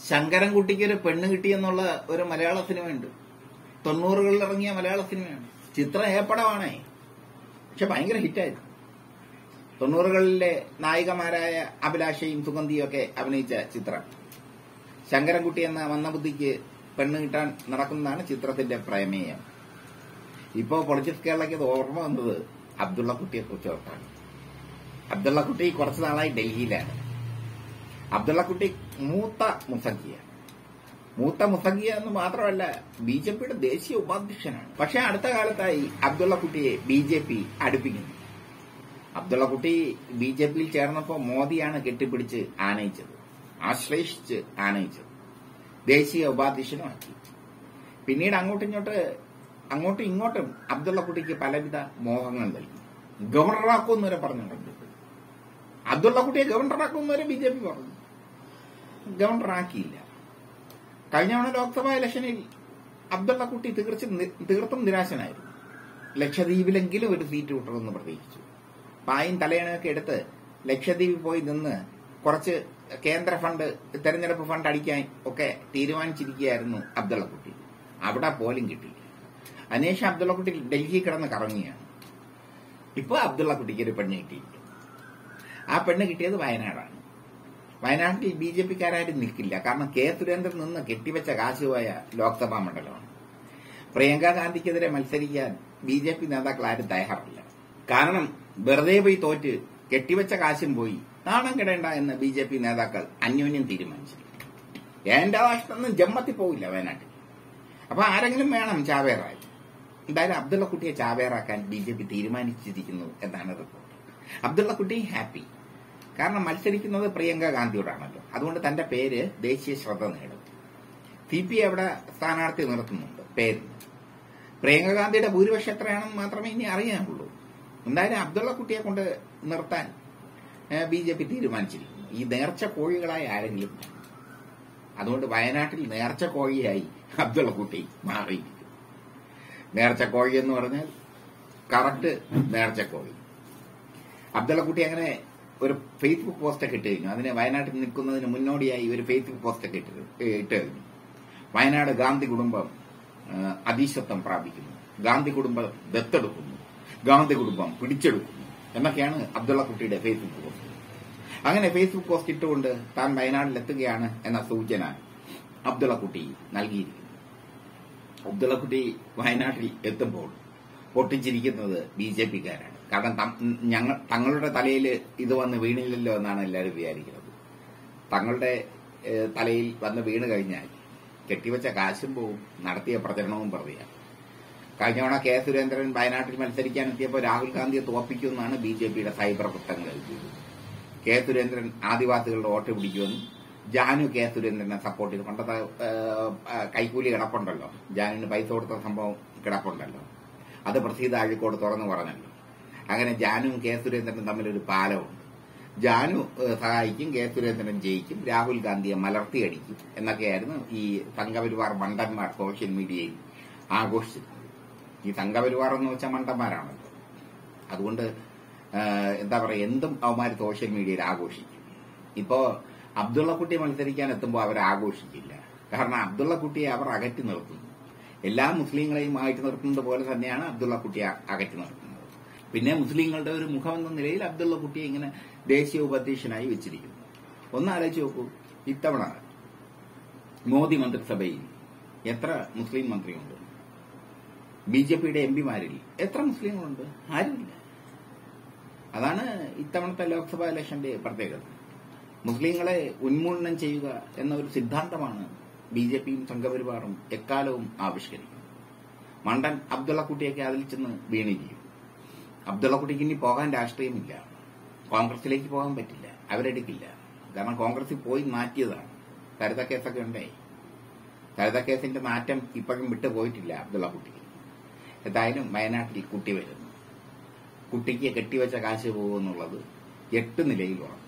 ശങ്കരൻകുട്ടിക്ക് ഒരു പെണ്ണ് കിട്ടിയെന്നുള്ള ഒരു മലയാള സിനിമയുണ്ട്. 90കളിൽ ഇറങ്ങിയ മലയാള സിനിമയാണ്. ചിത്രം ഏപ്പടമാണേ, പക്ഷെ ഭയങ്കര ഹിറ്റായിരുന്നു. 90കളിലെ നായികമാരായ അഭിലാഷയും സുഗന്ധിയും ഒക്കെ അഭിനയിച്ച ചിത്രം. ശങ്കരൻകുട്ടി എന്ന മന്ദബുദ്ധിക്ക് പെണ്ണ് കിട്ടാൻ നടക്കുന്നതാണ് ചിത്രത്തിന്റെ പ്രമേയം. ഇപ്പോ പൊളിറ്റിക്സ് കേരളയ്ക്ക് അത് ഓർമ്മ വന്നത് അബ്ദുള്ളക്കുട്ടിയെ കുറിച്ച് ഓർത്താണ്. അബ്ദുള്ളക്കുട്ടി കുറച്ചു നാളായി ഡൽഹിയിലാണ്. അബ്ദുള്ളക്കുട്ടി മൂത്ത മുസംഗിയ എന്ന് മാത്രമല്ല ബിജെപിയുടെ ദേശീയ ഉപാധ്യക്ഷനാണ്. പക്ഷെ അടുത്ത കാലത്തായി അബ്ദുള്ളക്കുട്ടിയെ ബിജെപി അടുപ്പിക്കുന്നു. അബ്ദുള്ളക്കുട്ടി ബിജെപിയിൽ ചേർന്നപ്പോൾ മോദിയാണ് കെട്ടിപ്പിടിച്ച് ആശ്ലേഷിച്ച് ആനയിച്ചത്. ദേശീയ ഉപാധ്യക്ഷനുമാക്കി. പിന്നീട് അങ്ങോട്ടും ഇങ്ങോട്ടും അബ്ദുള്ളക്കുട്ടിക്ക് പലവിധ മോഹങ്ങൾ നൽകി. ഗവർണറാക്കുമെന്നുവരെ പറഞ്ഞിട്ടുണ്ട്. അബ്ദുള്ളക്കുട്ടിയെ ഗവർണറാക്കുമെന്നുവരെ ബിജെപി പറഞ്ഞു. ഗവർണറാക്കിയില്ല. കഴിഞ്ഞ തവണ ലോക്സഭാ ഇലക്ഷനിൽ അബ്ദുള്ളക്കുട്ടി തീർത്തും നിരാശനായിരുന്നു. ലക്ഷദ്വീപിലെങ്കിലും ഒരു സീറ്റ് കിട്ടണമെന്ന് പ്രതീക്ഷിച്ചു. പായും തലയണയൊക്കെ എടുത്ത് ലക്ഷദ്വീപിൽ പോയി നിന്ന് കുറച്ച് കേന്ദ്ര ഫണ്ട്, തെരഞ്ഞെടുപ്പ് ഫണ്ട് അടിക്കാൻ ഒക്കെ തീരുമാനിച്ചിരിക്കുകയായിരുന്നു അബ്ദുള്ളക്കുട്ടി. അവിടെ പോലും കിട്ടിയില്ല. അതിനുശേഷം അബ്ദുള്ളക്കുട്ടി ഡൽഹി കിടന്ന് കറങ്ങിയാണ്. ഇപ്പൊ അബ്ദുള്ളക്കുട്ടിക്ക് ഒരു പെണ്ണ് കിട്ടിയിരിക്കുന്നു. ആ പെണ്ണ് കിട്ടിയത് വയനാടാണ്. വയനാട്ടിൽ ബിജെപിക്കാരായിട്ട് നിൽക്കില്ല. കാരണം കെ സുരേന്ദ്രൻ നിന്ന് കെട്ടിവെച്ച കാശുപോയ ലോക്സഭാ മണ്ഡലമാണ്. പ്രിയങ്ക ഗാന്ധിക്കെതിരെ മത്സരിക്കാൻ ബിജെപി നേതാക്കൾ ആരും തയ്യാറില്ല. കാരണം വെറുതെ പോയി തോറ്റ് കെട്ടിവെച്ച കാശും പോയി നാണം കെടേണ്ട എന്ന് ബിജെപി നേതാക്കൾ അന്യോന്യം തീരുമാനിച്ചു. എന്റെ രാഷ്ട്രം ജമ്മത്തിൽ പോവില്ല വയനാട്ടിൽ. അപ്പൊ ആരെങ്കിലും വേണം ചാവേറായി. എന്തായാലും അബ്ദുള്ളക്കുട്ടിയെ ചാവേറാക്കാൻ ബിജെപി തീരുമാനിച്ചിരിക്കുന്നു എന്നാണ് റിപ്പോർട്ട്. അബ്ദുള്ളക്കുട്ടി ഹാപ്പി. കാരണം മത്സരിക്കുന്നത് പ്രിയങ്ക ഗാന്ധിയോടാണല്ലോ. അതുകൊണ്ട് തന്റെ പേര് ദേശീയ ശ്രദ്ധ നേടും. സിപി അവിടെ സ്ഥാനാർത്ഥി നിർത്തുന്നുണ്ട് പേരിന്. പ്രിയങ്ക ഗാന്ധിയുടെ ഭൂരിപക്ഷം എത്രയാണെന്ന് മാത്രമേ ഇനി അറിയാനുള്ളൂ. എന്തായാലും അബ്ദുള്ളക്കുട്ടിയെ കൊണ്ട് നിർത്താൻ ബിജെപി തീരുമാനിച്ചിരിക്കുന്നു. ഈ നേർച്ച കോഴികളായി ആരെങ്കിലും വേണം. അതുകൊണ്ട് വയനാട്ടിൽ നേർച്ച കോഴിയായി അബ്ദുള്ളക്കുട്ടി മാറിയിരിക്കും. നേർച്ച കോഴി എന്ന് പറഞ്ഞാൽ കറക്റ്റ് നേർച്ച കോഴി. അബ്ദുള്ളക്കുട്ടി അങ്ങനെ ഒരു ഫേസ്ബുക്ക് പോസ്റ്റൊക്കെ ഇട്ട് കഴിഞ്ഞു. അതിന് വയനാട്ടിൽ നിൽക്കുന്നതിന് മുന്നോടിയായി ഒരു ഫേസ്ബുക്ക് പോസ്റ്റൊക്കെ ഇട്ട് കഴിഞ്ഞു. വയനാട് ഗാന്ധി കുടുംബം അധീശത്വം പ്രാപിക്കുന്നു, ഗാന്ധി കുടുംബം ദത്തെടുക്കുന്നു, ഗാന്ധി കുടുംബം പിടിച്ചെടുക്കുന്നു എന്നൊക്കെയാണ് അബ്ദുള്ളക്കുട്ടിയുടെ ഫേസ്ബുക്ക് പോസ്റ്റ്. അങ്ങനെ ഫേസ്ബുക്ക് പോസ്റ്റ് ഇട്ടുകൊണ്ട് താൻ വയനാട്ടിലെത്തുകയാണ് എന്ന സൂചന അബ്ദുള്ളക്കുട്ടി നൽകിയിരിക്കുന്നു. അബ്ദുള്ളക്കുട്ടി വയനാട്ടിൽ എത്തുമ്പോൾ പൊട്ടിച്ചിരിക്കുന്നത് ബിജെപിക്കാരാണ്. കാരണം തങ്ങളുടെ തലയിൽ ഇത് വന്ന് വീണില്ലല്ലോ എന്നാണ് എല്ലാവരും വിചാരിക്കുന്നത്. തങ്ങളുടെ തലയിൽ വന്ന് വീണ് കഴിഞ്ഞാൽ കെട്ടിവെച്ച കാശും പോവും, നടത്തിയ പ്രചരണവും പറയാം. കഴിഞ്ഞ തവണ കെ സുരേന്ദ്രൻ വയനാട്ടിൽ മത്സരിക്കാനെത്തിയപ്പോൾ രാഹുൽ ഗാന്ധിയെ തോൽപ്പിക്കുമെന്നാണ് ബിജെപിയുടെ സൈബർ വൃത്തങ്ങൾ എഴുതിയത്. കെ സുരേന്ദ്രൻ ആദിവാസികളുടെ വോട്ട് പിടിക്കുമെന്നും ജാനു കെ സുരേന്ദ്രനെ സപ്പോർട്ട് ചെയ്തു. പണ്ടത്തെ കൈക്കൂലി കിടപ്പുണ്ടല്ലോ, ജാനുവിന് പൈസ കൊടുത്ത സംഭവം കിടപ്പുണ്ടല്ലോ, അത് പ്രസീത അഴീക്കോട് തുറന്നു പറഞ്ഞല്ലോ. അങ്ങനെ ജാനുവും കെ സുരേന്ദ്രനും തമ്മിലൊരു പാലമുണ്ട്. ജാനു സഹായിക്കും, കെ സുരേന്ദ്രൻ ജയിക്കും, രാഹുൽ ഗാന്ധിയെ മലർത്തിയടിക്കും എന്നൊക്കെയായിരുന്നു ഈ സംഘപരിവാർ മണ്ടന്മാർ സോഷ്യൽ മീഡിയയിൽ ആഘോഷിച്ചത്. ഈ സംഘപരിവാർ എന്ന് വെച്ചാൽ മണ്ടന്മാരാണല്ലോ. അതുകൊണ്ട് എന്താ പറയുക, എന്തും അവന്മാർ സോഷ്യൽ മീഡിയയിൽ ആഘോഷിക്കും. ഇപ്പോ അബ്ദുള്ളക്കുട്ടി മത്സരിക്കാൻ എത്തുമ്പോൾ അവർ ആഘോഷിക്കില്ല. കാരണം അബ്ദുള്ളക്കുട്ടിയെ അവർ അകറ്റി നിർത്തുന്നു. എല്ലാ മുസ്ലിങ്ങളെയും അകറ്റി നിർത്തുന്നത് പോലെ തന്നെയാണ് അബ്ദുള്ളക്കുട്ടിയെ അകറ്റി നിർത്തുന്നത്. പിന്നെ മുസ്ലിങ്ങളുടെ ഒരു മുഖം എന്ന നിലയിൽ അബ്ദുള്ളക്കുട്ടിയെ ഇങ്ങനെ ദേശീയ ഉപാധ്യക്ഷനായി വെച്ചിരിക്കുന്നു. ഒന്നാലോചിച്ച് നോക്കൂ, ഇത്തവണ മോദി മന്ത്രിസഭയിൽ എത്ര മുസ്ലിം മന്ത്രിയുണ്ട്? ബിജെപിയുടെ എംപിമാരിൽ എത്ര മുസ്ലിങ്ങളുണ്ട്? ആരുമില്ല. അതാണ് ഇത്തവണത്തെ ലോക്സഭാ ഇലക്ഷന്റെ പ്രത്യേകത. മുസ്ലിങ്ങളെ ഉന്മൂലനം ചെയ്യുക എന്ന ഒരു സിദ്ധാന്തമാണ് ബിജെപിയും സംഘപരിവാറും എക്കാലവും ആവിഷ്കരിക്കുന്നത്. മണ്ടൻ അബ്ദുള്ളക്കുട്ടിയൊക്കെ അതിൽ ചെന്ന് വീണിരിക്കും. അബ്ദുള്ളക്കുട്ടിക്ക് ഇനി പോകാൻ രാഷ്ട്രീയമില്ല. കോൺഗ്രസിലേക്ക് പോകാൻ പറ്റില്ല, അവരെടുക്കില്ല. കാരണം കോൺഗ്രസിൽ പോയി മാറ്റിയതാണ്. സരിത കേസൊക്കെ ഉണ്ടായി. സരിത കേസിന്റെ മാറ്റം ഇപ്പോഴും വിട്ടുപോയിട്ടില്ല അബ്ദുള്ളക്കുട്ടിക്ക്. എന്തായാലും വയനാട്ടിൽ കുട്ടി വരുന്നു. കുട്ടിക്ക് കെട്ടിവെച്ച കാശ് പോകുമെന്നുള്ളത് 8 നിലയിൽ ഉറപ്പ്.